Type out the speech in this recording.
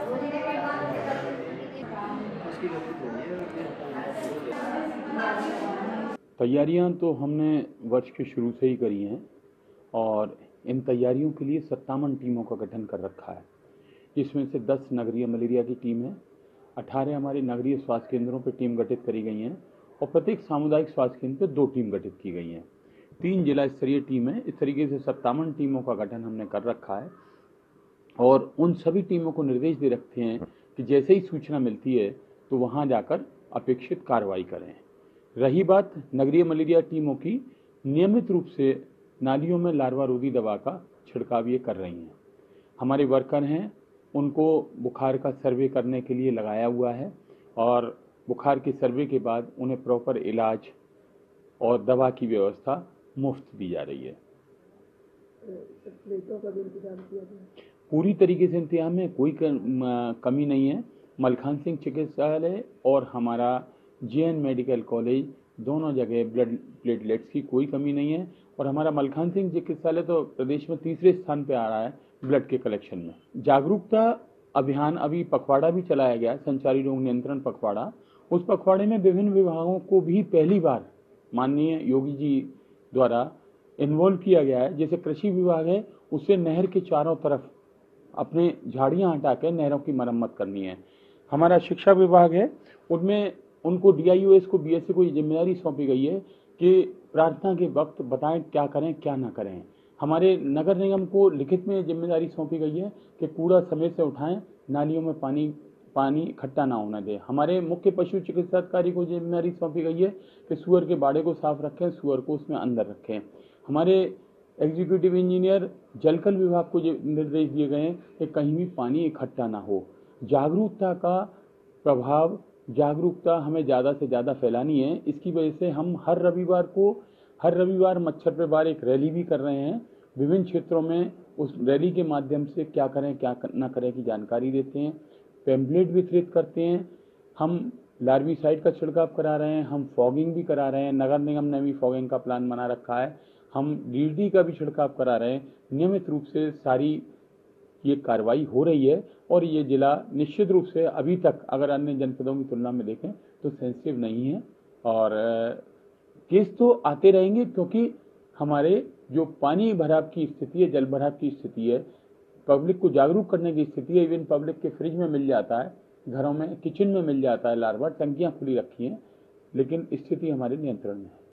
तैयारियां तो हमने वर्ष के शुरू से ही करी हैं और इन तैयारियों के लिए 57 टीमों का गठन कर रखा है। इसमें से 10 नगरीय मलेरिया की टीम है, 18 हमारे नगरीय स्वास्थ्य केंद्रों पर टीम गठित करी गई हैं और प्रत्येक सामुदायिक स्वास्थ्य केंद्र पर 2 टीम गठित की गई हैं। 3 जिला स्तरीय टीम है। इस तरीके से 57 टीमों का गठन हमने कर रखा है और उन सभी टीमों को निर्देश दे रखे हैं कि जैसे ही सूचना मिलती है तो वहां जाकर अपेक्षित कार्रवाई करें। रही बात नगरीय मलेरिया टीमों की, नियमित रूप से नालियों में लार्वा रोधी दवा का छिड़काव ये कर रही हैं। हमारे वर्कर हैं, उनको बुखार का सर्वे करने के लिए लगाया हुआ है और बुखार के सर्वे के बाद उन्हें प्रॉपर इलाज और दवा की व्यवस्था मुफ्त दी जा रही है। का भी इंतजाम किया गया, पूरी तरीके से इंतजाम में कोई कमी नहीं है। मलखान सिंह चिकित्सालय और हमारा जेएन मेडिकल कॉलेज दोनों जगह ब्लड प्लेटलेट्स की कोई कमी नहीं है और हमारा मलखान सिंह चिकित्सालय तो प्रदेश में तीसरे स्थान पर आ रहा है ब्लड के कलेक्शन में। जागरूकता अभियान अभी पखवाड़ा भी चलाया गया, संचारी रोग नियंत्रण पखवाड़ा। उस पखवाड़े में विभिन्न विभागों को भी पहली बार माननीय योगी जी द्वारा इन्वॉल्व किया गया है। जैसे कृषि विभाग है, उससे नहर के चारों तरफ अपने झाड़ियां हटा के नहरों की मरम्मत करनी है। हमारा शिक्षा विभाग है, उनमें उनको डीआईओएस को बीएससी को ये जिम्मेदारी सौंपी गई है कि प्रार्थना के वक्त बताएं क्या करें क्या ना करें। हमारे नगर निगम को लिखित में जिम्मेदारी सौंपी गई है कि कूड़ा समय से उठाएं, नालियों में पानी इकट्ठा ना होने दें। हमारे मुख्य पशु चिकित्सा अधिकारी को जिम्मेदारी सौंपी गई है कि सुअर के बाड़े को साफ रखें, सुअर को उसमें अंदर रखें। हमारे एग्जीक्यूटिव इंजीनियर जलकल विभाग को निर्देश दिए गए हैं कि कहीं भी पानी इकट्ठा ना हो। जागरूकता का प्रभाव, जागरूकता हमें ज़्यादा से ज़्यादा फैलानी है। इसकी वजह से हम हर रविवार मच्छर पे वार एक रैली भी कर रहे हैं। विभिन्न क्षेत्रों में उस रैली के माध्यम से क्या करें क्या ना करें की जानकारी देते हैं, पैम्पलेट वितरित करते हैं। हम लार्विसाइड का छिड़काव करा रहे हैं, हम फॉगिंग भी करा रहे हैं। नगर निगम ने भी फॉगिंग का प्लान बना रखा है। हम डीडी का भी छिड़काव करा रहे हैं। नियमित रूप से सारी ये कार्रवाई हो रही है और ये जिला निश्चित रूप से अभी तक अगर अन्य जनपदों की तुलना में देखें तो सेंसिटिव नहीं है और केस तो आते रहेंगे क्योंकि हमारे जो पानी भराव की स्थिति है, जल भराव की स्थिति है, पब्लिक को जागरूक करने की स्थिति है। इवन पब्लिक के फ्रिज में मिल जाता है, घरों में किचन में मिल जाता है लार्वा, टंकियां खुली रखी हैं, लेकिन स्थिति हमारे नियंत्रण में है।